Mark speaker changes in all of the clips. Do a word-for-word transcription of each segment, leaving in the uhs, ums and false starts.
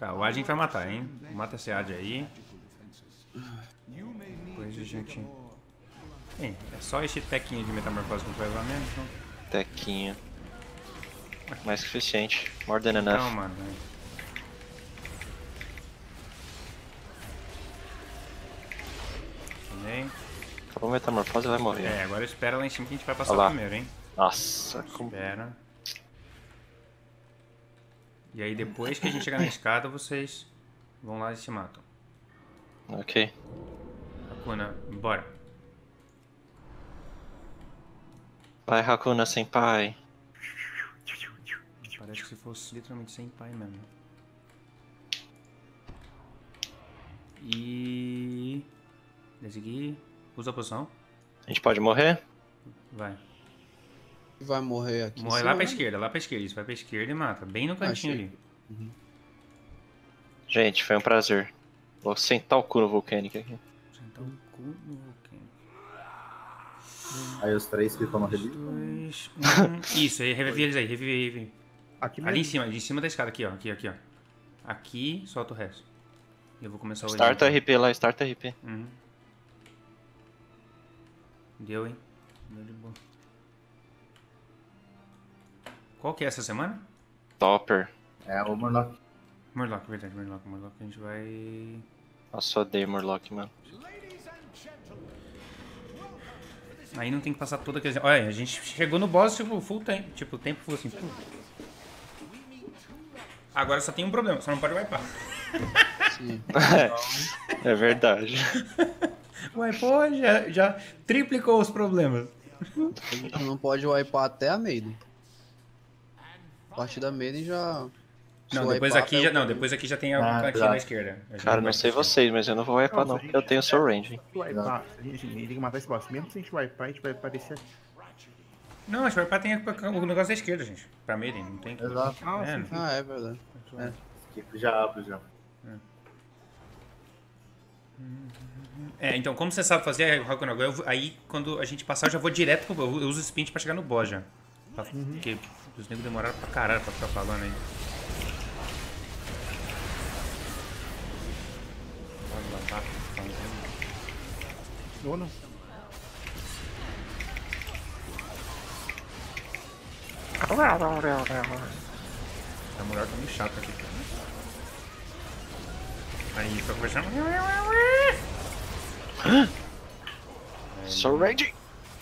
Speaker 1: Tá, o A a gente vai matar, hein? Mata esse A D aí. Depois a gente... Bem, é só esse tequinho de metamorfose que a gente vai usar mesmo, então...
Speaker 2: Tequinho. Mais que suficiente. More than
Speaker 1: Então,
Speaker 2: enough.
Speaker 1: mano... Também.
Speaker 2: Acabou a metamorfose, vai morrer.
Speaker 1: É, agora espera lá em cima que a gente vai passar
Speaker 2: Olha lá.
Speaker 1: primeiro, hein?
Speaker 2: Nossa, como...
Speaker 1: Espera. E aí depois que a gente chegar na escada, vocês vão lá e se matam.
Speaker 2: Ok.
Speaker 1: Hakuna, bora.
Speaker 2: Vai, Hakuna Senpai.
Speaker 1: Parece que se fosse literalmente sem pai mesmo. E... Desce aqui. Usa a poção.
Speaker 2: A gente pode morrer?
Speaker 1: Vai.
Speaker 3: Vai morrer aqui.
Speaker 1: Morre
Speaker 3: em
Speaker 1: lá
Speaker 3: cima,
Speaker 1: pra
Speaker 3: né?
Speaker 1: esquerda, lá pra esquerda. Isso, vai pra esquerda e mata. Bem no cantinho
Speaker 3: Achei.
Speaker 1: ali.
Speaker 3: Uhum.
Speaker 2: Gente, foi um prazer. Vou sentar o cu no Volcanic aqui.
Speaker 1: Sentar o cu no vulcão.
Speaker 4: Aí os três que tomam revive.
Speaker 1: Dois, um... Isso, aí revive eles aí, revive, revive.
Speaker 4: Aqui
Speaker 1: Ali em
Speaker 4: mesmo.
Speaker 1: cima, ali em cima da escada, aqui ó, aqui, aqui ó. Aqui, solta o resto. Eu vou começar o
Speaker 2: Start
Speaker 1: evento.
Speaker 2: R P lá, start R P.
Speaker 1: Uhum. Deu, hein? Deu de boa. Qual que é essa semana?
Speaker 2: Topper.
Speaker 4: É o Murloc.
Speaker 1: Murloc, verdade, Murloc, Murloc. A gente vai...
Speaker 2: Nossa, eu odeio Murloc, mano.
Speaker 1: Aí não tem que passar toda aquela... Olha, a gente chegou no boss, tipo, full tempo. Tipo, o tempo foi assim... Pum. Agora só tem um problema, só não pode wipear.
Speaker 3: Sim.
Speaker 2: É verdade.
Speaker 1: Wipou, já, já triplicou os problemas.
Speaker 3: A gente não pode wipear até a Maiden. A partir da Maiden já... se
Speaker 1: Não, depois
Speaker 3: wipear,
Speaker 1: aqui
Speaker 3: pega
Speaker 1: já,
Speaker 3: o-
Speaker 1: não, depois aqui já tem algum
Speaker 4: Ah,
Speaker 1: cantinho
Speaker 4: tá.
Speaker 1: na esquerda. A gente
Speaker 2: Cara,
Speaker 1: vai
Speaker 2: não sei
Speaker 1: pra esquerda.
Speaker 2: vocês, mas eu não vou wipear não, porque eu tenho seu range.
Speaker 4: Se wipear, a gente, a gente tem que matar esse boss. Mesmo se a gente wipear, a gente vai aparecer aqui.
Speaker 1: Não, a gente vai pra tem o negócio da esquerda, gente. Pra Maiden, não tem que...
Speaker 4: Exato. Ah,
Speaker 1: É,
Speaker 4: sim, sim.
Speaker 3: Ah, é verdade. É.
Speaker 4: Aqui já abre já.
Speaker 1: É, então, como você sabe fazer, Hakuna, eu vou- aí quando a gente passar, eu já vou direto pro... Eu uso o sprint pra chegar no boss já. Pra- Porque os negros demoraram pra caralho pra ficar falando aí. Olha lá, tá falando.
Speaker 4: Ou não?
Speaker 1: A mulher tá muito chata aqui, cara. Aí, fica conversando.
Speaker 2: Sou range!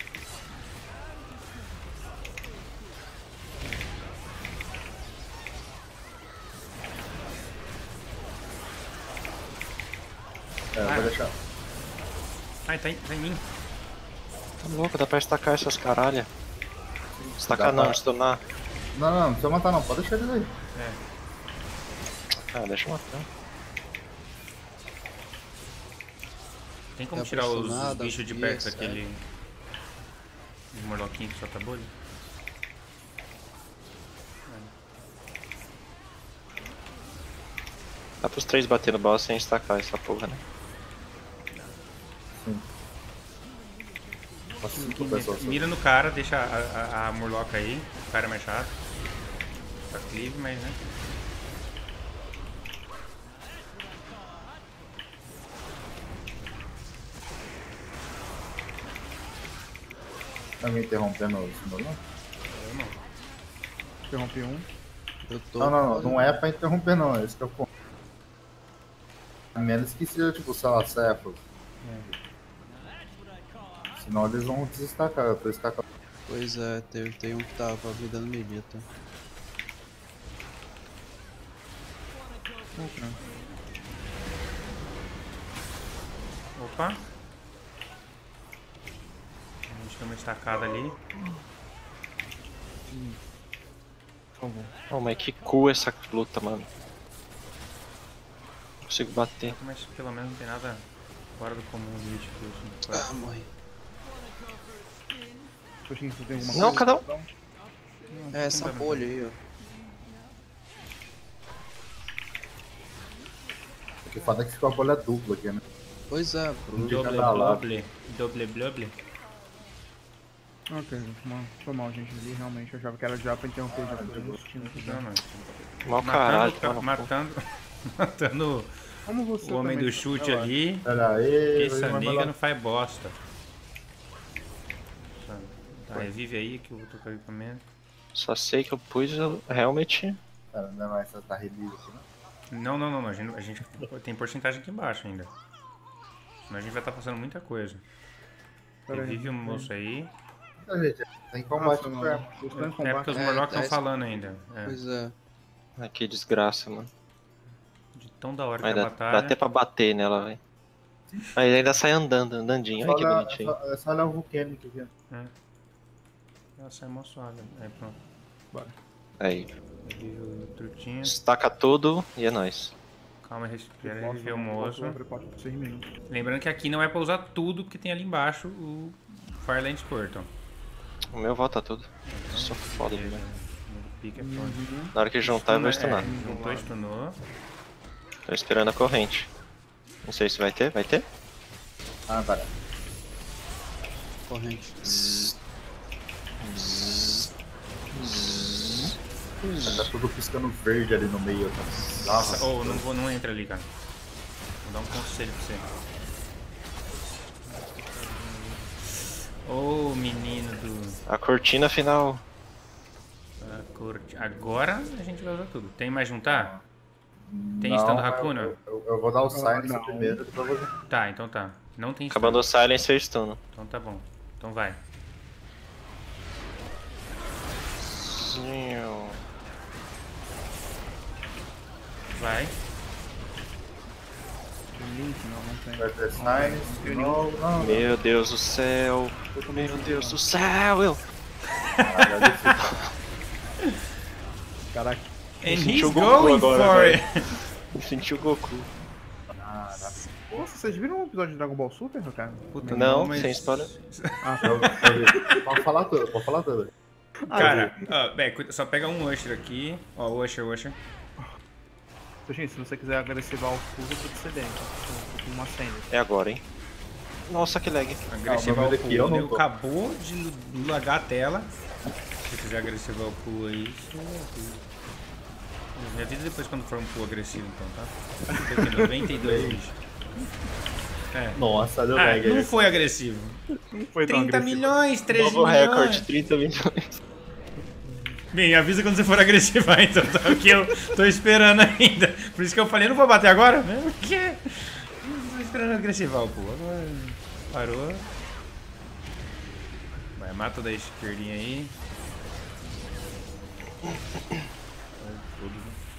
Speaker 4: É, eu vou deixar.
Speaker 1: Ai, tá em, tá em mim.
Speaker 2: Tá louco, dá pra estacar essas caralha. Estacar
Speaker 4: Dá
Speaker 2: não,
Speaker 4: pra-
Speaker 2: stunar.
Speaker 4: Não, não, não precisa matar não. Pode deixar eles aí.
Speaker 1: É.
Speaker 2: Ah, deixa eu matar.
Speaker 1: Tem como
Speaker 3: Tá
Speaker 1: tirar os, os
Speaker 3: pressionado,
Speaker 1: bichos de
Speaker 3: as
Speaker 1: perto
Speaker 3: guias,
Speaker 1: daquele... De morloquinho que solta bolha?
Speaker 2: Dá pros três bater no boss sem estacar essa porra, né?
Speaker 4: Nossa,
Speaker 1: Mi-
Speaker 4: cinco pessoas.
Speaker 1: Mira no cara, deixa a, a, a murloca aí. O cara é mais chato. Tá cleave, mas né?
Speaker 4: Tá me interrompendo o Murloc?
Speaker 1: Eu não.
Speaker 4: Interrompi um.
Speaker 3: Eu tô...
Speaker 4: Não, não, não. Não é pra interromper não. É isso que eu ponto. A menos que seja tipo, sei lá, céfalo. Senão eles vão desestacar. Eu tô estacando.
Speaker 3: Pois é, teve, tem um que tava me dando medita.
Speaker 1: Opa. A gente deu uma estacada ali.
Speaker 2: Oh, mas que cu essa luta, mano. Não consigo bater.
Speaker 1: Mas pelo menos não tem nada fora do comum ali. Tipo, assim,
Speaker 3: Ah, morri.
Speaker 4: Poxinho, você tem alguma
Speaker 2: Não, cada um.
Speaker 3: É essa bolha aí, ó.
Speaker 4: O que foda é que ficou a bolha dupla aqui, né?
Speaker 3: Pois é,
Speaker 4: Um de
Speaker 1: Doble
Speaker 4: cada lado.
Speaker 1: bloble. Doble bloble.
Speaker 5: Ok, mal, foi mal, gente. Ali realmente eu achava que era já pra interromper já. porque eu não tinha-
Speaker 1: Não, não.
Speaker 2: Mal caralho,
Speaker 1: Matando,
Speaker 2: toma no cu.
Speaker 1: matando, Matando
Speaker 5: Como você
Speaker 1: o homem
Speaker 5: também
Speaker 1: do chute
Speaker 5: relaxa.
Speaker 1: ali.
Speaker 4: Pera aí,
Speaker 1: Essa
Speaker 4: vai
Speaker 1: nega
Speaker 4: mandar-
Speaker 1: não faz bosta. Tá, revive aí que eu vou tocar o equipamento.
Speaker 2: Só sei que eu pus o helmet.
Speaker 4: Pera, não é mais essa tá review aqui, não?
Speaker 1: Não, não, não, não. A gente, a gente tem porcentagem aqui embaixo ainda. Senão a gente vai estar passando muita coisa.
Speaker 5: Pera aí,
Speaker 1: Revive o
Speaker 5: pera aí.
Speaker 1: moço aí.
Speaker 4: Então, gente, tem combate
Speaker 5: Nossa,
Speaker 4: com
Speaker 5: mano.
Speaker 4: perna.
Speaker 5: Eu estou em
Speaker 1: É
Speaker 5: combate.
Speaker 1: porque os
Speaker 3: É,
Speaker 1: Morlocks estão
Speaker 3: dez.
Speaker 1: falando ainda. É,
Speaker 3: Pois é.
Speaker 2: Ah, que desgraça, mano.
Speaker 1: de tão da hora
Speaker 2: Mas
Speaker 1: que é a
Speaker 2: dá, dá
Speaker 1: batalha.
Speaker 2: até pra bater nela, velho. Aí ainda sai andando, andandinho. Olha que
Speaker 4: Olha,
Speaker 2: bonitinho.
Speaker 4: é só- é só olhar o Vulcanic aqui.
Speaker 1: É. Ela sai mó suave. Aí pronto.
Speaker 2: Aí.
Speaker 1: Revive o trutinho.
Speaker 2: Estaca tudo e é nóis.
Speaker 1: Calma, respira,
Speaker 5: Posso-
Speaker 1: revive o
Speaker 5: posso
Speaker 1: moço.
Speaker 5: abrir porta por seis minutos.
Speaker 1: Lembrando que aqui não é pra usar tudo que tem ali embaixo o Firelands Portal.
Speaker 2: O meu volta tudo. Sou foda
Speaker 1: Beleza.
Speaker 2: demais.
Speaker 1: O pique é foda.
Speaker 2: Na hora que juntar, eu vou stunar.
Speaker 1: É, juntou, stunou.
Speaker 2: Tô esperando a corrente. Não sei se vai ter, vai ter?
Speaker 4: Ah, para.
Speaker 3: Corrente.
Speaker 4: Tá tudo piscando verde ali no meio. Tá?
Speaker 1: Nossa, oh, não, vou, não entra ali, cara. Vou dar um conselho pra você. Ô, oh, menino do...
Speaker 2: A cortina final.
Speaker 1: da corte. Agora a gente vai usar tudo. Tem mais juntar? Tem
Speaker 4: Não,
Speaker 1: stand
Speaker 4: eu-
Speaker 1: Hakuna?
Speaker 4: Eu, eu vou dar o Silence
Speaker 5: não.
Speaker 4: primeiro, depois eu vou...
Speaker 1: Tá, então tá. Não tem stand.
Speaker 2: Acabando o silence, eu stuno.
Speaker 1: Então tá bom. Então vai. Vai.
Speaker 5: Tem link? Não, não tem.
Speaker 4: Vai ter Silence, não, não, não.
Speaker 2: Meu Deus do céu. Meu Deus do céu. Eu...
Speaker 4: Caralho, é difícil.
Speaker 5: Caraca.
Speaker 1: And
Speaker 2: senti
Speaker 1: he's
Speaker 2: o Goku
Speaker 1: going
Speaker 2: agora,
Speaker 1: for
Speaker 2: velho.
Speaker 1: it.
Speaker 2: Eu senti o Goku.
Speaker 4: Caraca.
Speaker 5: Nossa, vocês viram um episódio de Dragon Ball Super, cara?
Speaker 1: Puta,
Speaker 2: Não,
Speaker 1: mas-
Speaker 2: sem spoiler.
Speaker 5: Ah,
Speaker 4: Eu- eu- Pode falar tudo, pode falar tudo.
Speaker 1: Cara, ó, bem, cuida- só pega um Usher aqui. Ó, o Usher, o Usher.
Speaker 5: gente, se você quiser agressivar o full, eu tô de C D, então. Tô com uma senha.
Speaker 2: É agora, hein? Nossa, que lag.
Speaker 1: Agressivar
Speaker 4: Ah,
Speaker 1: o
Speaker 4: mas aqui eu
Speaker 1: pool.
Speaker 4: não
Speaker 1: Ele
Speaker 4: tô.
Speaker 1: acabou de lagar a tela. Se quiser agressivar o pool aí, isso é. Me avisa depois quando for um pool agressivo, então, tá? Tô aqui, noventa e dois. É.
Speaker 4: Nossa, deu
Speaker 1: Ah,
Speaker 4: lag
Speaker 1: não
Speaker 4: aí.
Speaker 1: foi agressivo.
Speaker 5: Não foi tão
Speaker 1: trinta
Speaker 5: agressivo.
Speaker 1: milhões, treze
Speaker 2: Novo
Speaker 1: milhões.
Speaker 2: recorde, trinta milhões.
Speaker 1: Bem, avisa quando você for agressivar, então, tá? Porque eu tô esperando ainda. Por isso que eu falei, não vou bater agora? Por quê? Tô esperando agressivar o pool. Agora parou. Vai, mata da esquerdinha aí. Tudo.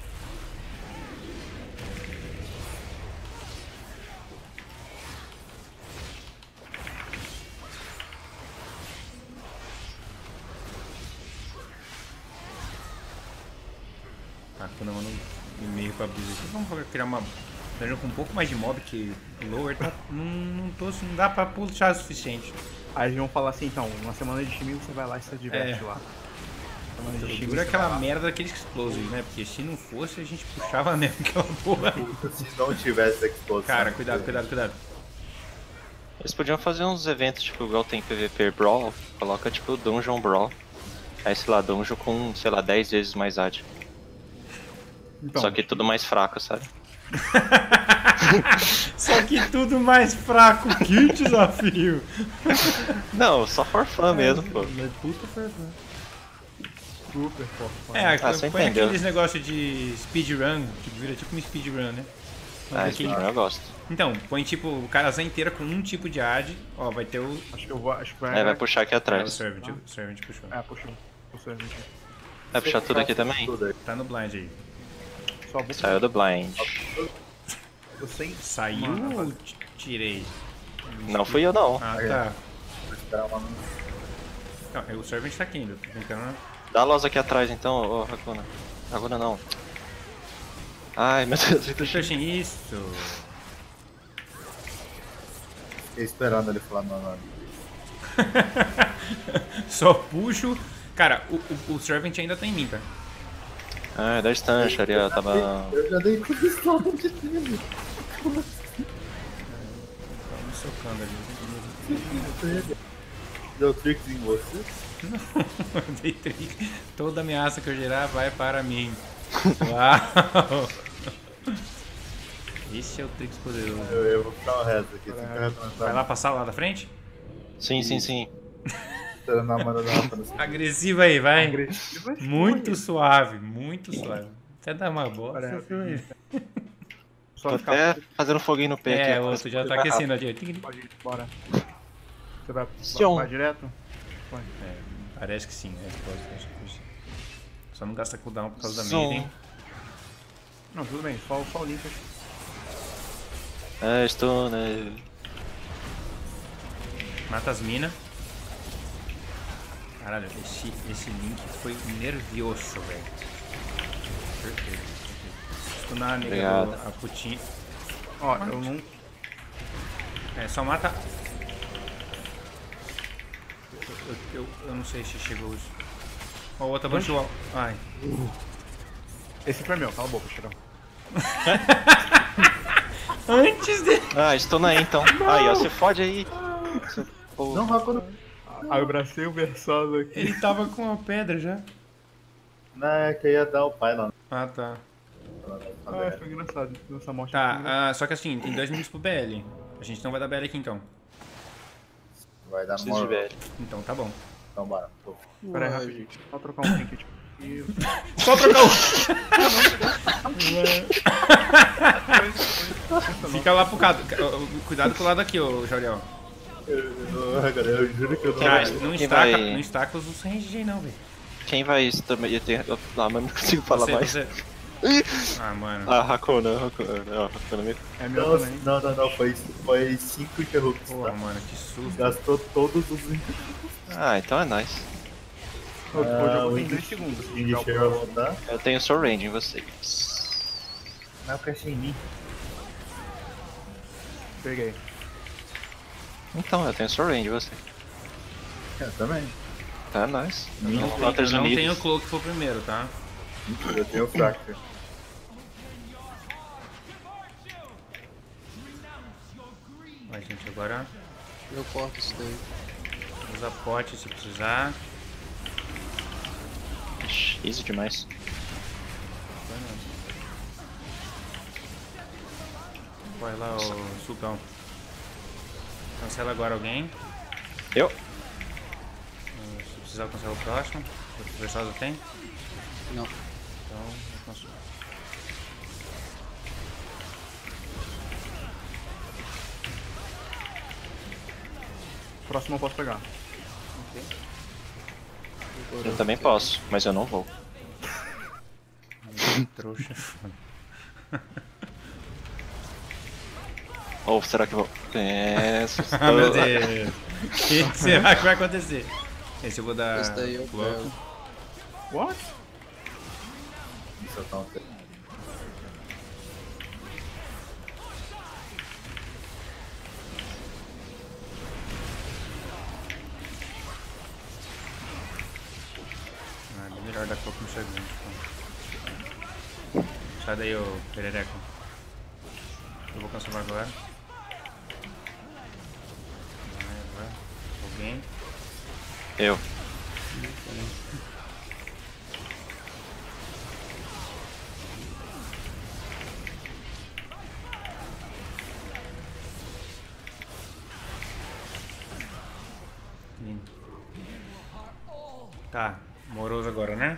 Speaker 1: Tá, quando eu mando um e-mail pra Blizzard aqui, vamos criar uma dungeon com um pouco mais de mob que lower, tá? Não, não, tô, não dá pra puxar o suficiente.
Speaker 5: Aí eles vão falar assim, então, uma semana de time você vai lá e se diverte
Speaker 1: É.
Speaker 5: lá. Semana de time
Speaker 1: Dura
Speaker 5: você vai
Speaker 1: aquela
Speaker 5: lá.
Speaker 1: merda daqueles explosives, né? Porque se não fosse, a gente puxava mesmo aquela porra.
Speaker 4: Se não tivesse exposição.
Speaker 1: Cara, cuidado, cuidado, cuidado.
Speaker 2: Eles podiam fazer uns eventos, tipo, igual tem P V P Brawl, coloca, tipo, Dungeon Brawl. Aí, sei lá, Dungeon com, sei lá, dez vezes mais A D.
Speaker 5: Então,
Speaker 2: Só que tudo mais fraco, sabe?
Speaker 1: Só que tudo mais fraco, que desafio.
Speaker 2: Não, só for fun mesmo, pô.
Speaker 1: Puta fervor.
Speaker 5: super forte.
Speaker 1: É,
Speaker 2: Ah, você
Speaker 1: põe
Speaker 2: entendeu.
Speaker 1: aqueles negócios de speedrun, que vira tipo um speedrun, né?
Speaker 2: Ah,
Speaker 1: Aqui-
Speaker 2: esse eu gosto.
Speaker 1: Então, põe tipo o casa inteira com um tipo de A D. Ó, vai ter o.
Speaker 5: Acho que eu vou. Acho que vai.
Speaker 2: Aí vai puxar aqui
Speaker 1: É, o
Speaker 2: atrás.
Speaker 1: Servant, o Servant puxou.
Speaker 5: É, puxou. Puxou, gente.
Speaker 2: Vai puxar tudo aqui também?
Speaker 4: Tudo aí.
Speaker 1: Tá no blind aí.
Speaker 5: Só vou.
Speaker 2: Saiu do blind.
Speaker 5: Eu sei.
Speaker 1: Saiu
Speaker 5: Mano,
Speaker 1: ou t- tirei?
Speaker 2: Não fui eu, não.
Speaker 1: Ah, tá.
Speaker 4: Vou esperar uma...
Speaker 1: Não, o Servant tá aqui ainda. Tô brincando.
Speaker 2: Dá a losa aqui atrás, então, ô Hakuna. Hakuna não. Ai, meu Deus. eu tô cheio.
Speaker 1: Puxem isso.
Speaker 4: Fiquei esperando ele falar não, não.
Speaker 1: Só puxo. Cara, o, o, o Servant ainda tá em mim, tá?
Speaker 2: Ah, dá stun, ali, ó, tava...
Speaker 4: Eu já dei condição de time.
Speaker 1: Tá me socando ali.
Speaker 4: Deu tricks em você?
Speaker 1: Eu dei trick. Toda ameaça que eu gerar vai para mim. Uau! Esse é o Trix poderoso.
Speaker 4: Eu, eu vou ficar o resto aqui. Você
Speaker 5: É.
Speaker 4: fica
Speaker 1: Vai lá passar lá da frente?
Speaker 2: Sim, sim, sim.
Speaker 4: esperando a mana da Rafa.
Speaker 1: Agressiva aí, vai.
Speaker 5: Agressiva,
Speaker 1: Muito suave, muito suave. Até dá uma bosta.
Speaker 5: Olha,
Speaker 1: você vai-
Speaker 5: Só
Speaker 2: Tô
Speaker 5: ficar.
Speaker 2: até fazendo foguinho no pé
Speaker 1: É,
Speaker 2: aqui.
Speaker 1: o outro já tá aquecendo ali.
Speaker 5: Pode ir, bora. Você vai,
Speaker 2: Sion.
Speaker 5: vai direto? Vai.
Speaker 1: É, parece que sim, é, pode, acho que sim. Só não gasta cooldown por causa da
Speaker 2: Som.
Speaker 1: Maiden.
Speaker 5: Não, tudo bem, só, só o link.
Speaker 2: É, estou, né?
Speaker 1: Mata as minas. Caralho, esse, esse link foi nervioso, velho. Perfeito. Estou na nega
Speaker 2: Obrigado.
Speaker 1: do a Putin.
Speaker 5: Ó, eu não.
Speaker 1: É, só mata. Eu, eu, eu, eu não sei se chegou isso. Ó, o outro abaixou. Ai.
Speaker 5: Esse foi meu, cala a boca, Chirão.
Speaker 1: Antes de.
Speaker 2: Ah, estou na E então. Aí, ó, você fode aí. Seu porra.
Speaker 4: Não, Rafa, não.
Speaker 5: Aí eu bracei o Versosa aqui.
Speaker 1: Ele tava com a pedra já.
Speaker 4: Não, é que eu ia dar o pai lá.
Speaker 1: Ah, tá.
Speaker 5: Ah, foi engraçado. Essa morte foi
Speaker 1: Tá,
Speaker 5: engraçada.
Speaker 1: ah, só que assim, tem dois minutos pro B L. A gente não vai dar B L aqui então.
Speaker 4: Vai dar
Speaker 2: Preciso de
Speaker 4: morro.
Speaker 2: velho.
Speaker 1: Então tá bom.
Speaker 4: Então bora. Pô.
Speaker 5: Pera aí,
Speaker 3: Uai,
Speaker 5: rapidinho. Só trocar um link tipo. E...
Speaker 1: Só trocar o. Fica lá pro lado. Cuidado com o lado aqui, ô Jauriel.
Speaker 4: Eu, cara, eu juro que eu não.
Speaker 1: Ah,
Speaker 2: Quem
Speaker 1: não
Speaker 2: vai-
Speaker 1: estaca, não estaca os range aí não, velho.
Speaker 2: Quem vai isso também? Eu tenho... Ah, mas não consigo falar
Speaker 1: Você,
Speaker 2: mais.
Speaker 1: você. Ah, mano.
Speaker 2: Ah, Hakuna, Hakuna. Não, Hakuna me...
Speaker 5: É meu
Speaker 4: Não,
Speaker 5: também.
Speaker 4: não, não, não, foi, foi cinco interrupts,
Speaker 1: Porra,
Speaker 4: tá?
Speaker 1: mano, que susto.
Speaker 4: Gastou todos os
Speaker 2: Ah, então é nice.
Speaker 5: O o
Speaker 4: Ah,
Speaker 5: jogo
Speaker 4: o
Speaker 5: tem
Speaker 4: Ing-
Speaker 5: dois segundos. se
Speaker 4: Ing
Speaker 5: jogar o
Speaker 4: Share
Speaker 5: próximo.
Speaker 4: rodar.
Speaker 2: Eu tenho Soul Range em vocês.
Speaker 4: Não, caixa em mim.
Speaker 5: Peguei.
Speaker 2: Então, eu tenho Soul Range em você.
Speaker 4: Eu também.
Speaker 2: Tá nice.
Speaker 1: Eu não,
Speaker 2: Não,
Speaker 1: tenho, eu não
Speaker 2: Unidos.
Speaker 1: tenho o Cloak que foi primeiro, tá?
Speaker 4: Mentira, eu tenho o Fracture.
Speaker 1: Vai, gente, agora
Speaker 3: eu corto isso daí.
Speaker 1: usa pote se precisar.
Speaker 2: Ixi, easy demais.
Speaker 1: Vai lá, ô Sultão. Cancela agora alguém.
Speaker 2: Eu?
Speaker 1: Se precisar, cancela o próximo. O Versosa tem?
Speaker 3: Não.
Speaker 1: Então, eu consigo.
Speaker 5: Próximo eu posso pegar.
Speaker 2: Eu também posso, mas eu não vou.
Speaker 1: Trouxa. foda.
Speaker 2: Ou será que eu vou? É,
Speaker 1: Ah, meu Deus. O que será que vai acontecer? Esse eu vou dar.
Speaker 3: Esse daí eu
Speaker 1: bloco.
Speaker 3: pego.
Speaker 5: What?
Speaker 4: Isso eu tô
Speaker 1: Ah, é melhor dar cloak no segundo. Então. Sai daí, ô Perereco. Eu vou cancelar agora. Vai, vai. Alguém?
Speaker 2: Eu.
Speaker 1: Lindo. Tá, moroso agora, né?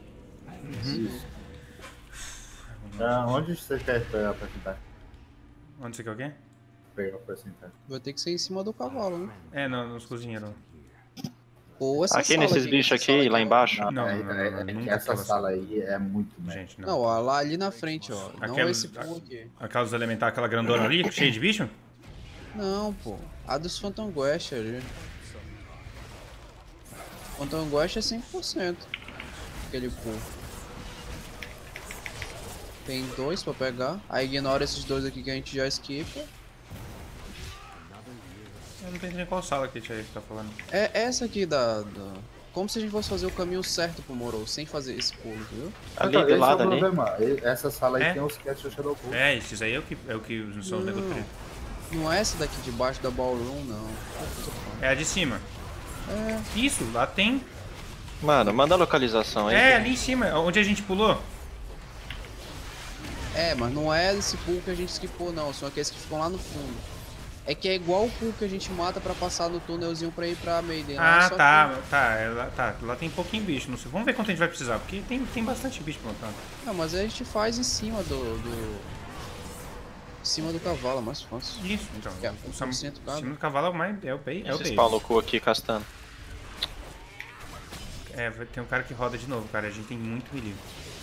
Speaker 4: Ah, onde você quer pegar pra sentar?
Speaker 1: Onde você quer o quê?
Speaker 4: Pegar pra sentar.
Speaker 3: Vai ter que ser em cima do cavalo, né?
Speaker 1: É, no, nos cozinheiros.
Speaker 3: Ou essa
Speaker 2: Aqui
Speaker 3: sala
Speaker 2: nesses bichos
Speaker 3: essa sala
Speaker 2: aqui, lá
Speaker 3: ó.
Speaker 2: embaixo.
Speaker 1: Não,
Speaker 4: é,
Speaker 1: não, não,
Speaker 4: é-
Speaker 1: não,
Speaker 4: é que
Speaker 1: nunca
Speaker 4: essa
Speaker 1: aquela
Speaker 4: sala aí é muito merda.
Speaker 1: Gente, não.
Speaker 3: Não, ó, lá ali na frente, ó. Não
Speaker 1: Aquela-
Speaker 3: esse pool aqui.
Speaker 1: Aquelas elementar, aquela grandona ali, cheia de bicho?
Speaker 3: Não, pô. A dos Phantom Guest ali. Phantom Guest é cem por cento. Aquele pool. Tem dois pra pegar. Aí ignora esses dois aqui que a gente já esquipa.
Speaker 1: Eu não entendi nem qual sala que a gente tá falando.
Speaker 3: É essa aqui da, da... Como se a gente fosse fazer o caminho certo pro Moro, sem fazer esse pulo, entendeu?
Speaker 2: Ali
Speaker 4: Então,
Speaker 2: do
Speaker 4: esse
Speaker 2: lado
Speaker 4: é o
Speaker 2: ali.
Speaker 4: problema. E- Essa sala aí
Speaker 1: É?
Speaker 4: tem os cats do Shadow Pool.
Speaker 1: É, esses aí é o que, é o que são os
Speaker 3: Não.
Speaker 1: negócios pretos.
Speaker 3: Não é essa daqui de baixo da ballroom, não.
Speaker 1: É a de cima.
Speaker 3: É,
Speaker 1: Isso, lá tem.
Speaker 2: Mano, manda a localização aí.
Speaker 1: É, ali em cima, onde a gente pulou.
Speaker 3: É, mas não é esse pool que a gente skipou, não. São aqueles que ficam lá no fundo. É que é igual o pool que a gente mata pra passar no túnelzinho pra ir pra Maiden.
Speaker 1: Ah,
Speaker 3: só
Speaker 1: tá, que... tá, é, lá, tá. Lá tem pouquinho bicho, não sei. Vamos ver quanto a gente vai precisar, porque tem, tem bastante bicho pra montar.
Speaker 3: Não, mas aí a gente faz em cima do... do... Em cima do cavalo, é mais fácil.
Speaker 1: Isso, então.
Speaker 3: É,
Speaker 1: o
Speaker 3: um
Speaker 1: sam-
Speaker 3: por cento
Speaker 1: em
Speaker 3: cada.
Speaker 1: cima do cavalo é o mais. É o bem. É o
Speaker 2: Esse
Speaker 1: bem.
Speaker 2: spawn louco aqui castando.
Speaker 1: É, vai- tem um cara que roda de novo, cara. A gente tem muito melee.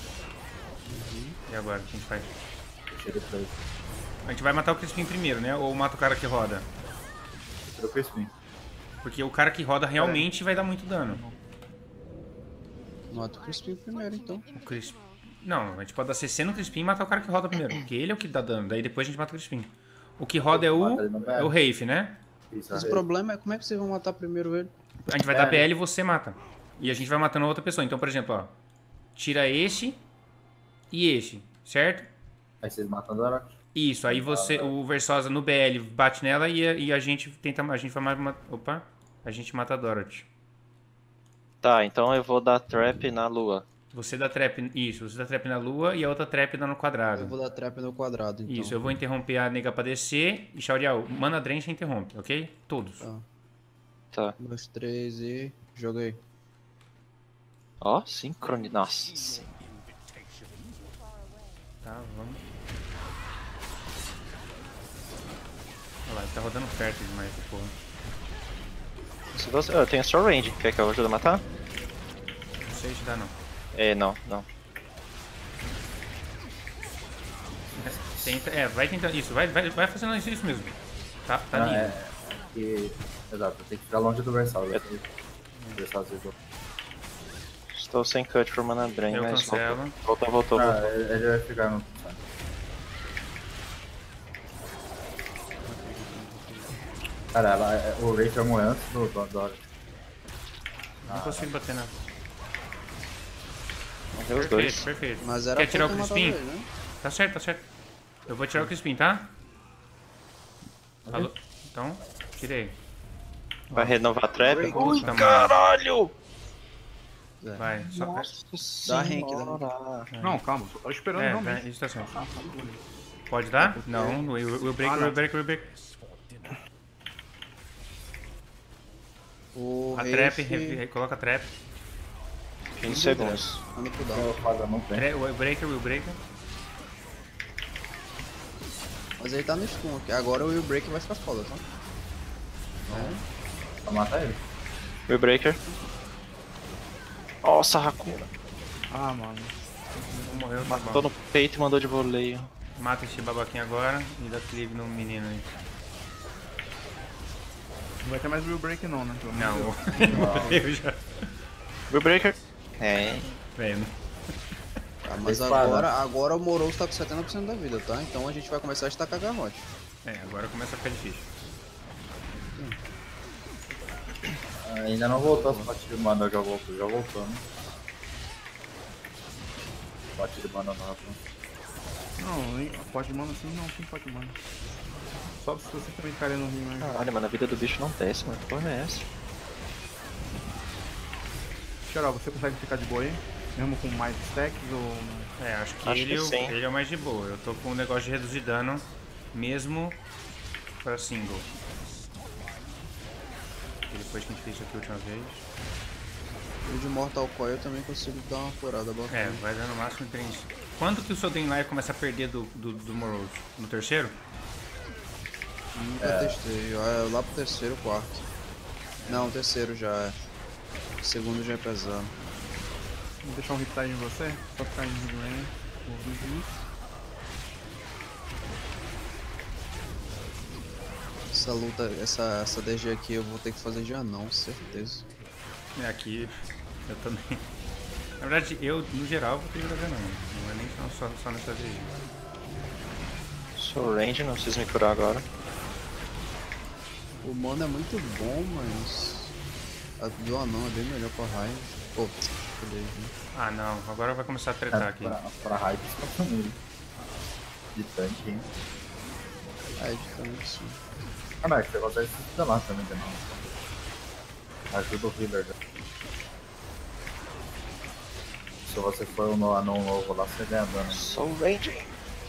Speaker 1: E agora, o que a gente faz?
Speaker 4: Tira pra ele.
Speaker 1: A gente vai matar o Crispim primeiro, né? Ou mata o cara que roda?
Speaker 4: Tira o Crispim.
Speaker 1: Porque o cara que roda realmente vai dar muito dano.
Speaker 3: Mata o Crispim primeiro, então.
Speaker 1: O Crispim. Não, a gente pode dar C C no Crispim e matar o cara que roda primeiro. Porque ele é o que dá dano. Daí depois a gente mata o Crispim. O que roda é o.
Speaker 4: Mata ele no B L.
Speaker 1: É o Rafe, né?
Speaker 4: Isso,
Speaker 3: Mas o
Speaker 4: aí.
Speaker 3: problema é como é que vocês vão matar primeiro ele?
Speaker 1: A gente vai
Speaker 4: É.
Speaker 1: dar B L e você mata. E a gente vai matando outra pessoa. Então, por exemplo, ó. Tira este e este, certo?
Speaker 4: Aí vocês matam a Dora.
Speaker 1: Isso, aí você, o Versosa no B L bate nela e a, e a gente tenta. A gente vai ma- Opa! A gente mata a Dorothy.
Speaker 2: Tá, então eu vou dar trap na lua.
Speaker 1: Você dá trap. Isso, você dá trap na lua e a outra trap dá no quadrado.
Speaker 3: Eu vou dar trap no quadrado, então.
Speaker 1: Isso, eu vou interromper a nega pra descer e Shaurial, mana Drench interrompe, ok? Todos.
Speaker 3: Tá.
Speaker 2: Tá.
Speaker 3: Um, dois, três e... Joguei.
Speaker 2: Ó, sincroni... Nossa.
Speaker 1: Tá, vamos. Olha lá, ele tá rodando perto demais, porra.
Speaker 2: Se você... Eu tenho Soul Range. Quer que eu ajude a matar?
Speaker 1: Não sei se dá não.
Speaker 2: É, não, não.
Speaker 1: Tenta, é, vai tentando. Isso, vai, vai, vai fazendo isso, isso mesmo. Tá, tá
Speaker 4: Não,
Speaker 1: lindo.
Speaker 4: é, que... Exato, tem que ficar longe do Versal. né? O Versal às vezes eu-
Speaker 2: Estou sem cut por mana drain,
Speaker 1: Eu
Speaker 2: mas
Speaker 1: cancelo.
Speaker 2: voltou, voltou, voltou.
Speaker 4: Ah,
Speaker 2: voltou.
Speaker 4: ele ele vai ficar no. Cara, ela, é- o Ray vai morrer antes do do- do-
Speaker 1: Não consigo bater na.
Speaker 2: Morreu os
Speaker 1: Perfeito,
Speaker 2: dois.
Speaker 1: perfeito.
Speaker 3: Mas era
Speaker 1: Quer
Speaker 3: pra
Speaker 1: tirar o
Speaker 3: ter matado
Speaker 1: Crispim?
Speaker 3: ele, né?
Speaker 1: Tá certo, tá certo. Eu vou tirar o Crispim, tá? Alô? Então, tirei.
Speaker 2: Vai renovar a trap?
Speaker 3: Break.
Speaker 2: Ui,
Speaker 1: Tá,
Speaker 2: caralho!
Speaker 1: Vai, só.
Speaker 3: Dá rank, dá
Speaker 2: senhora.
Speaker 5: Não, calma, só tava esperando
Speaker 1: É,
Speaker 5: realmente.
Speaker 1: vai, isso tá certo. Pode dar? Não, will, will break,
Speaker 5: Ah, não.
Speaker 1: will break, will break.
Speaker 3: O
Speaker 1: A trap,
Speaker 3: Rafe
Speaker 1: re- re- coloca a trap.
Speaker 2: quinze segundos.
Speaker 3: tá no cooldown.
Speaker 4: Eu faço, não tem.
Speaker 1: Tre- Will breaker, will breaker.
Speaker 3: Mas ele tá no stun aqui. Agora o Will Break vai ficar foda, tá? É.
Speaker 4: Pra matar ele.
Speaker 2: Will Breaker. Nossa, Hakuna.
Speaker 5: Ah, mano.
Speaker 1: Um morreu, tá
Speaker 2: Matou
Speaker 1: bom.
Speaker 2: no peito e mandou de voleio.
Speaker 1: Mata esse babaquinho agora e dá clive no menino aí.
Speaker 5: Não vai ter mais Will Break não, né? Pelo amor de
Speaker 1: Não,
Speaker 5: Deus.
Speaker 1: eu já.
Speaker 2: Will Breaker. É.
Speaker 1: Vendo.
Speaker 3: Tá, mas
Speaker 4: Espada.
Speaker 3: agora, agora o Moroso tá com setenta por cento da vida, tá? Então a gente vai começar a estacar garrote.
Speaker 1: É, agora começa a ficar difícil.
Speaker 4: Ainda não voltou as potes de mana, já voltou, já voltou, né? Pote de mana nova.
Speaker 5: Não, nem pote de mana assim não tem pote de mana. Só se você também ficaria no rio, né?
Speaker 2: Caralho, mano, a vida do bicho não desce, mano. Que porra é essa?
Speaker 5: Xarol, você consegue ficar de boa aí? Mesmo com mais stacks ou...
Speaker 1: É, acho que,
Speaker 2: Acho
Speaker 1: ele,
Speaker 2: que
Speaker 1: eu-
Speaker 2: sim.
Speaker 1: ele é o mais de boa. Eu tô com um negócio de reduzir dano, mesmo pra single. E depois que a gente fez isso aqui a última vez.
Speaker 3: O de Mortal Coil eu também consigo dar uma furada bacana.
Speaker 1: É, vai dar no máximo três. Quando que o seu Dream Life começa a perder do, do, do Morose? No terceiro?
Speaker 3: Nunca testei. É lá pro terceiro, quarto. Não, terceiro já é. O segundo já é pesado.
Speaker 5: Vou deixar um Riptide em você, só ficar em Rain.
Speaker 3: Essa luta, essa, essa D G aqui eu vou ter que fazer de anão, certeza.
Speaker 1: É, aqui eu também. Na verdade, eu, no geral, vou ter que jogar não. Não é nem só, só, só nessa vez.
Speaker 2: Sou range, não preciso me curar agora.
Speaker 3: O mano é muito bom, mas a do anão é bem melhor pra raio. Pô, beleza, né?
Speaker 1: Ah, não. Agora vai começar a tretar
Speaker 4: É,
Speaker 1: aqui.
Speaker 4: pra, pra raid, escapa nele. De tanque, hein?
Speaker 3: É, diferente sim.
Speaker 4: Ah, não, é que você consegue se danar também, né? Ajuda o healer, né? Se você for no anão novo lá, você ganha dano.
Speaker 2: Sou range.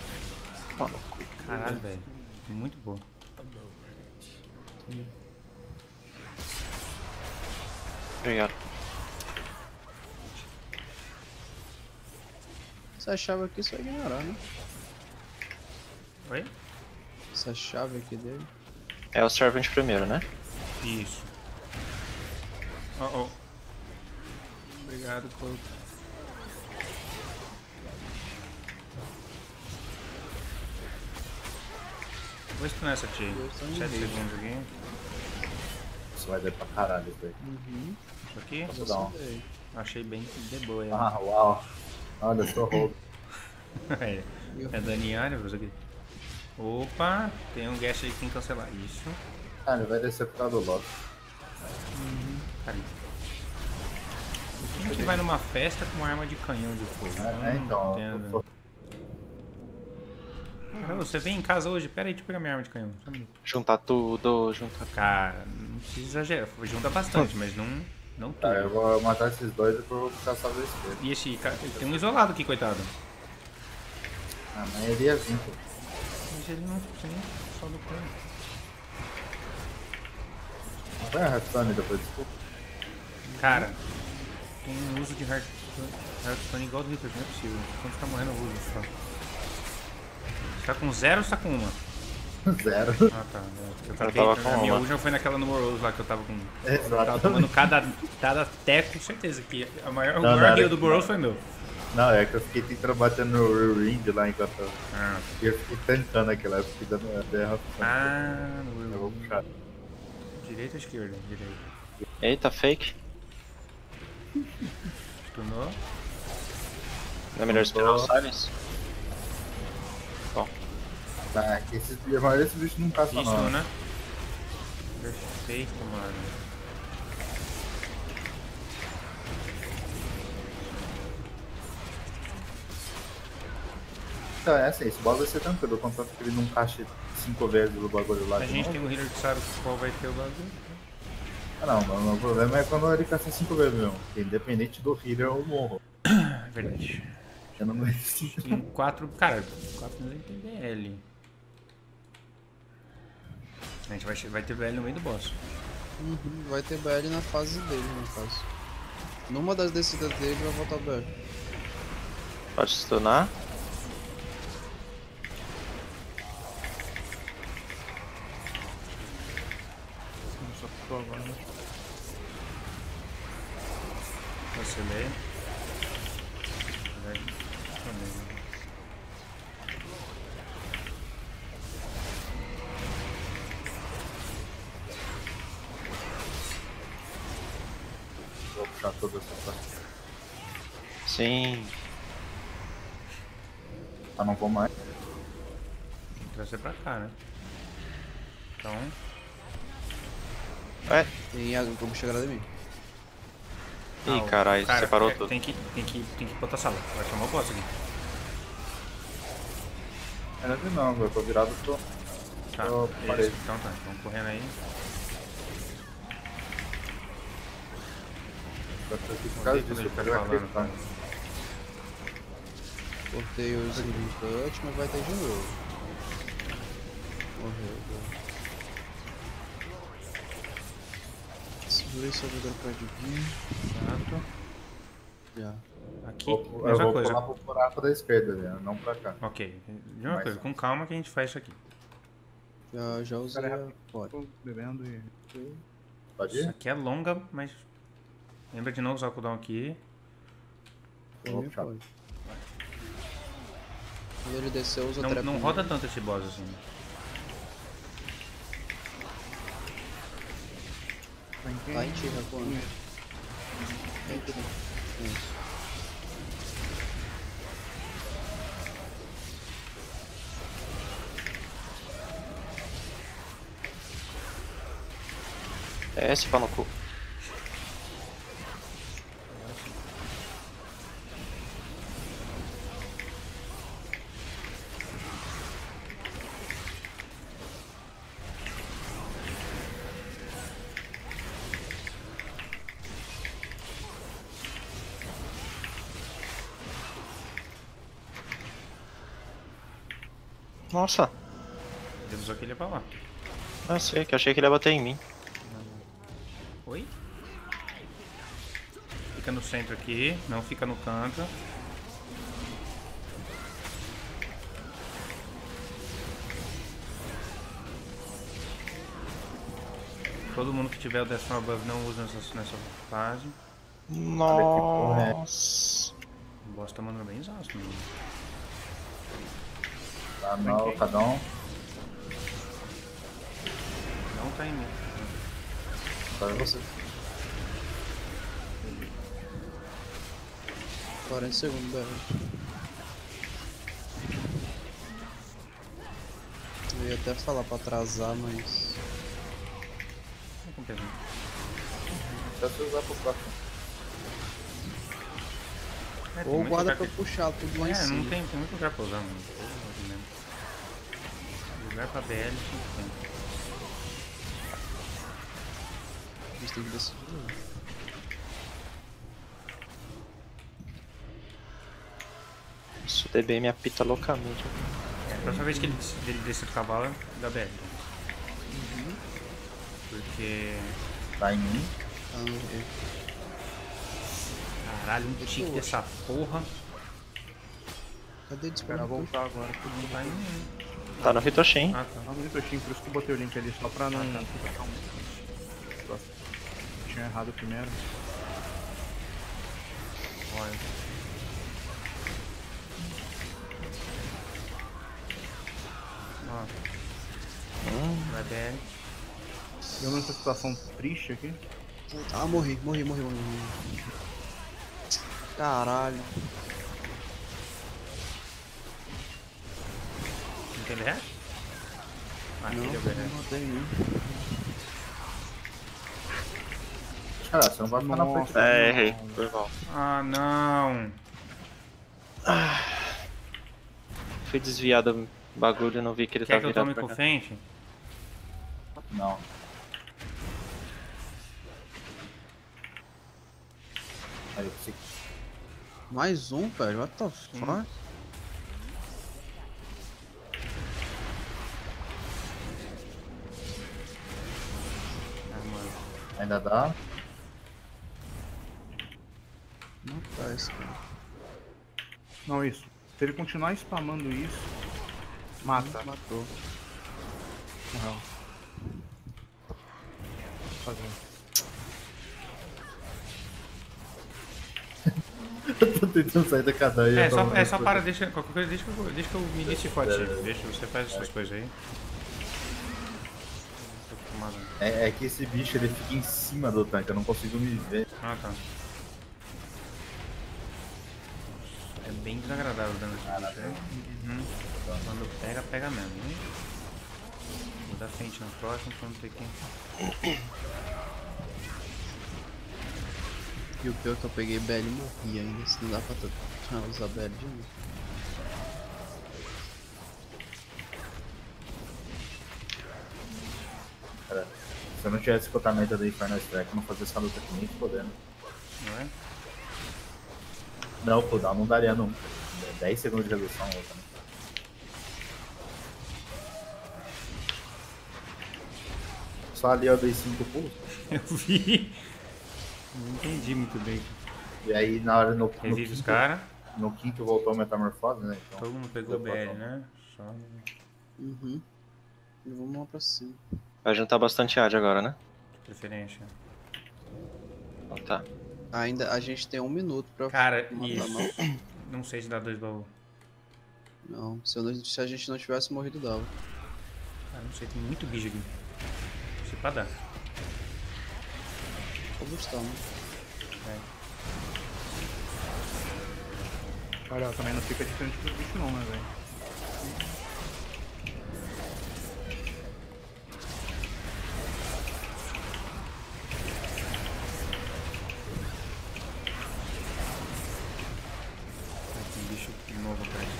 Speaker 2: pau no cu.
Speaker 1: Caralho, velho. Muito boa.
Speaker 2: Obrigado.
Speaker 3: Essa chave aqui só ignorar, né?
Speaker 1: Oi?
Speaker 3: Essa chave aqui dele.
Speaker 2: É o Servant primeiro, né?
Speaker 1: Isso. Oh, oh. Obrigado, Couto. Vou stunar essa tia.
Speaker 3: Dois tão
Speaker 1: sete
Speaker 3: inimigo.
Speaker 1: segundos aqui.
Speaker 4: Isso vai dar pra caralho isso aí.
Speaker 3: Uhum.
Speaker 1: Isso aqui.
Speaker 4: Posso dar um?
Speaker 3: Daí.
Speaker 1: Achei bem de boa. É,
Speaker 4: Ah, uau. Olha, eu sou roubo.
Speaker 1: é, é Daniane, isso aqui. Opa, tem um guest aí que tem que cancelar. Isso.
Speaker 4: Ah, ele vai descer por causa do Loki.
Speaker 1: Ali. Quem que vai numa festa com arma de canhão de fogo? Eu
Speaker 4: É,
Speaker 1: não
Speaker 4: então.
Speaker 1: entendo.
Speaker 4: eu tô-
Speaker 1: Caramba, você vem em casa hoje? Pera aí, deixa eu pegar minha arma de canhão. Só um minuto.
Speaker 2: Juntar tudo, juntar.
Speaker 1: Cara, não precisa exagerar. Junta bastante, mas não, não tudo.
Speaker 4: Tá, eu vou matar esses dois e vou ficar só do esquerdo.
Speaker 1: E esse cara, tem um isolado aqui, coitado.
Speaker 4: Ah, mas ele ia vir, pô.
Speaker 1: Mas ele não precisa nem só do plano.
Speaker 4: Não vai a Hearthstone depois, desculpa.
Speaker 1: Cara, tem um uso de Hearthstone Hearthstone igual do Reaper, não é possível. Quando tá morrendo, eu uso só. Você tá com zero ou você tá com uma?
Speaker 4: Zero.
Speaker 1: Ah tá. Eu, troquei,
Speaker 2: tava com
Speaker 1: a minha
Speaker 2: uma.
Speaker 1: última foi naquela no Morose lá que eu tava com. Eu tava
Speaker 4: Exato.
Speaker 1: tomando cada, cada teco, com certeza que a maior, o
Speaker 4: Não,
Speaker 1: maior
Speaker 4: nada.
Speaker 1: heal do Morose foi meu.
Speaker 4: Não, é que eu fiquei tentando bater no Ring lá enquanto eu,
Speaker 1: Ah,
Speaker 4: e eu fiquei tancando aquilo, eu fiquei dando a terra.
Speaker 1: ah
Speaker 4: Eu vou
Speaker 1: no
Speaker 4: puxar.
Speaker 1: direita ou esquerda? Direita.
Speaker 2: Eita, fake.
Speaker 1: Stunou.
Speaker 2: Não é melhor esperar o Silence?
Speaker 4: Tá, é que esses, a maioria desses bichos não caçam
Speaker 1: Isso,
Speaker 4: não.
Speaker 1: né? Perfeito, mano.
Speaker 4: Então, é assim, esse boss vai ser tranquilo, contanto que ele não cache cinco vezes o bagulho lá
Speaker 1: A
Speaker 4: de
Speaker 1: gente
Speaker 4: novo.
Speaker 1: tem um healer que sabe qual vai ter o bagulho.
Speaker 4: Ah não, mas o problema é quando ele caça cinco vezes mesmo. Porque independente do healer eu morro.
Speaker 1: É verdade.
Speaker 4: Eu não preciso.
Speaker 1: Tem quatro. Cara, quatro não tem B L. A gente vai, che- vai ter B L no meio do boss.
Speaker 3: Uhum. Vai ter B L na fase dele, no caso. Numa das descidas dele vai voltar o B L.
Speaker 2: Pode stunar.
Speaker 5: Só ficou agora.
Speaker 1: Vacilei. Vai. Também.
Speaker 4: Vou puxar toda essa parte.
Speaker 2: Sim.
Speaker 4: Ah, não vou mais.
Speaker 1: Tem que trazer pra cá, né? Então.
Speaker 2: Ué.
Speaker 3: Tem água como chegar lá de mim.
Speaker 1: ah,
Speaker 2: Ih,
Speaker 1: o
Speaker 2: caralho,
Speaker 1: cara,
Speaker 2: separou
Speaker 1: é,
Speaker 2: tudo.
Speaker 1: Tem que, tem, que, tem que ir pra outra sala. Vai chamar o boss aqui.
Speaker 4: Ainda vi não, eu tô virado pro.
Speaker 1: Tá,
Speaker 4: Tô
Speaker 1: beleza.
Speaker 4: parede.
Speaker 1: Então tá, vamos correndo aí.
Speaker 4: Vai ter que ficar
Speaker 1: Odeio
Speaker 4: disso,
Speaker 1: quando ele
Speaker 4: eu
Speaker 1: fica
Speaker 4: quero
Speaker 1: falando,
Speaker 4: acreditar.
Speaker 1: cara.
Speaker 3: Cortei o Sleeping Cut, mas vai ter de novo. Morreu, agora. Segurei só agora pra adivinhar.
Speaker 1: Exato.
Speaker 3: Já.
Speaker 1: Aqui,
Speaker 4: Vou- Eu
Speaker 1: mesma
Speaker 4: vou
Speaker 1: coisa.
Speaker 4: pular pro buraco da esquerda, né? Não pra cá.
Speaker 1: Ok, mesma
Speaker 4: Mais
Speaker 1: coisa,
Speaker 4: fácil.
Speaker 1: com calma que a gente faz isso aqui.
Speaker 3: Já, já usei
Speaker 4: Cara,
Speaker 3: a... Pode.
Speaker 5: Tô bebendo e.
Speaker 4: Pode
Speaker 1: Isso
Speaker 4: ir?
Speaker 1: aqui é longa, mas lembra de não usar o cooldown aqui.
Speaker 4: Eu vou
Speaker 3: Também
Speaker 4: puxar.
Speaker 3: pode. Quando ele descer, usa
Speaker 1: Não,
Speaker 3: trap
Speaker 1: não
Speaker 3: nele.
Speaker 1: roda tanto esse boss assim.
Speaker 5: Tá em quem?
Speaker 3: Tá em ti, Raquan. Tá em ti. Isso.
Speaker 2: É esse pau no cu. Nossa,
Speaker 1: Ele usou que ele ia pra lá.
Speaker 2: eu sei, que eu achei que ele ia bater em mim.
Speaker 1: Oi? Fica no centro aqui, não fica no canto. Todo mundo que tiver o décimo above não usa nessa, nessa fase.
Speaker 2: Nossa.
Speaker 1: O boss tá mandando bem exausto, mano.
Speaker 4: Tá mal, cada um.
Speaker 1: Não tá em mim.
Speaker 4: Só você.
Speaker 3: quarenta segundos, velho. Eu ia até falar pra atrasar, mas...
Speaker 1: Não compensa.
Speaker 4: Só se usar pro próximo.
Speaker 1: É, tem
Speaker 3: Ou
Speaker 1: muito
Speaker 3: guarda
Speaker 1: lugar
Speaker 3: pra
Speaker 1: que-
Speaker 3: puxar tudo lá em
Speaker 1: É,
Speaker 3: cima.
Speaker 1: não tem, tem muito lugar pra usar, mano. Porra, mesmo. Lugar pra B L sempre tem.
Speaker 3: A gente tem que decidir.
Speaker 2: Isso o D B me apita loucamente.
Speaker 1: É, a próxima vez que ele, des- ele descer do cavalo é da B L. Porque.
Speaker 4: Tá em mim.
Speaker 3: Ah, eu-
Speaker 1: Caralho, um tique dessa porra.
Speaker 3: Cadê o
Speaker 5: Espera
Speaker 3: disparador?
Speaker 5: voltar agora. Todo mundo
Speaker 1: Tá
Speaker 5: vai.
Speaker 1: em mim.
Speaker 2: Tá no Hitoshin.
Speaker 1: Ah, tá.
Speaker 5: Tá no Hitoshin, por isso que eu botei o link ali, só pra não.
Speaker 1: Ah,
Speaker 5: Tinha errado primeiro.
Speaker 1: Olha. Ó,
Speaker 2: Hum,
Speaker 1: vai B L.
Speaker 5: Eu nessa situação triste aqui.
Speaker 3: Ah, morri, morri, morri, morri. morri. Caralho.
Speaker 1: Não tem resto? Ah,
Speaker 3: Não,
Speaker 1: aquele é o B L.
Speaker 3: não tem nenhum.
Speaker 4: Cara, você não vai ficar na
Speaker 5: Nossa.
Speaker 4: frente.
Speaker 2: é, errei. Foi mal.
Speaker 1: Ah, não.
Speaker 2: Fui desviado do bagulho e não vi que ele
Speaker 1: Quer
Speaker 2: tá
Speaker 1: que eu
Speaker 2: virado
Speaker 1: tome
Speaker 2: pra
Speaker 1: com
Speaker 2: cá.
Speaker 1: Fente?
Speaker 4: Não. Aí eu consigo.
Speaker 3: Mais um, velho. What the fuck?
Speaker 1: Hum. Ah, mano.
Speaker 4: Ainda dá.
Speaker 3: Matar esse cara.
Speaker 5: Não, isso. Se ele continuar spamando isso, mata.
Speaker 3: Matou.
Speaker 5: Morreu. Fazendo.
Speaker 4: Eu tô tentando sair da cadeia.
Speaker 1: É, só,
Speaker 4: tô-
Speaker 1: é só para, deixa, qualquer coisa, deixa que eu, deixa que eu me inicie forte. Deixa, você faz as suas coisas aí. Tô acostumado.
Speaker 4: É, é que esse bicho ele fica em cima do tanque, eu não consigo me ver.
Speaker 1: Ah, tá. É bem desagradável dando esse bicho aí. Uhum. Quando pega, pega mesmo, hein? Vou dar frente na próxima pra não ter que...
Speaker 3: E o pior é que eu peguei B L e morri ainda. Se não dá pra tu- ah, usar B L de novo.
Speaker 4: Cara, se eu não tivesse escutamento do Infernal Strike, eu não fazia essa luta aqui nem fodendo.
Speaker 1: Não é?
Speaker 4: Não, o cooldown não daria nunca. É dez segundos de redução a luta, né? Só ali eu dei cinco pulos.
Speaker 1: Eu vi. Não entendi muito bem.
Speaker 4: E aí na hora no, no,
Speaker 1: Revive os
Speaker 4: quinto,
Speaker 1: caras.
Speaker 4: no quinto voltou a metamorfose, né? Então,
Speaker 1: Todo mundo pegou
Speaker 4: deu
Speaker 1: B L,
Speaker 4: pra-
Speaker 1: né? Só...
Speaker 3: Uhum. E vamos lá pra cima.
Speaker 2: Vai juntar bastante A D agora, né?
Speaker 1: Preferência.
Speaker 2: Então tá.
Speaker 3: Ainda a gente tem um minuto pra
Speaker 1: Cara,
Speaker 3: matar
Speaker 1: isso.
Speaker 3: não.
Speaker 1: Não sei se dá dois baús.
Speaker 3: Não, se, eu não- se a gente não tivesse morrido, dava.
Speaker 1: Ah, não sei, tem muito bicho aqui. Se pá dar.
Speaker 3: Combustão, né?
Speaker 5: Olha, também não fica diferente do bicho não, né, velho?
Speaker 1: Tem bicho novo perto.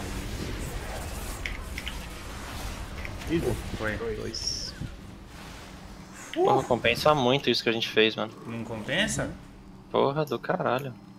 Speaker 5: Ih,
Speaker 1: Foi.
Speaker 3: Dois.
Speaker 2: Porra, compensa muito isso que a gente fez, mano.
Speaker 1: Não compensa?
Speaker 2: Porra do caralho.